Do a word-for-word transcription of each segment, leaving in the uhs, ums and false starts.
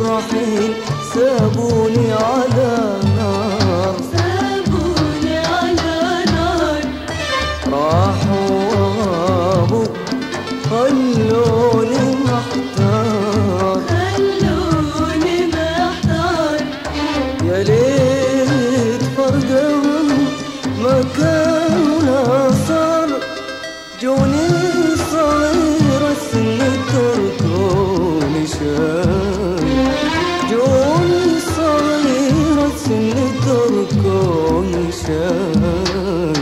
الرحيل سابوني على نار، سابوني على نار. راحوا وغابوا خلوني محتار، خلوني محتار. يا ليت فرقهم ما كانوا صار، جوني صغير السن تركوني شاي، جوني صغير السن تركوني شاي.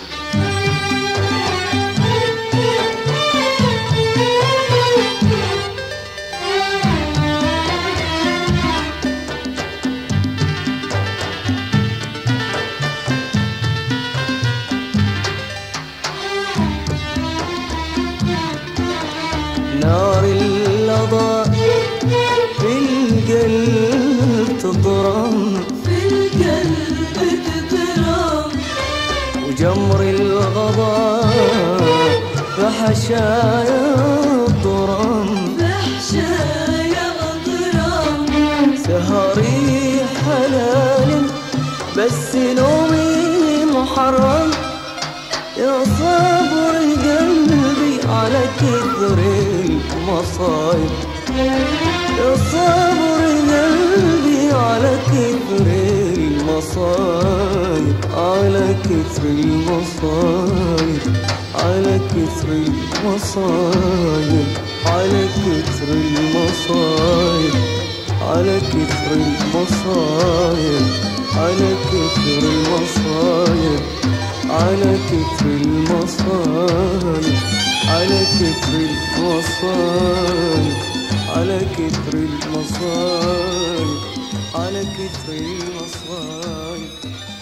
نار اللظى في القلب تضرم، في القلب تضرم. وجمر الغضاء بحشايا الضرم، بحشايا الضرم. سهري حلال بس نومي محرم، يا صبر قلبي على كثر المصايب، يا صبر قلبي على كثر المصايب، على كثر المصايب، على كثر المصايب، على كثر المصايب، على كثر المصايب، على كثر المصايب، على كثر المصايب، على كثر المصايب، على كثر المصايب، على كثر المصايب.